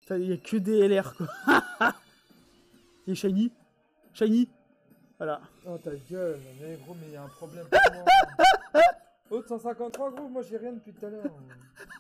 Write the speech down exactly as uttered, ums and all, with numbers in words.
Il y a que des L R, quoi. Et shiny. Shiny. Voilà. Oh ta gueule, mais gros, mais il y a un problème pour moi. Haute cent cinquante-trois, gros, moi j'ai rien depuis tout à l'heure.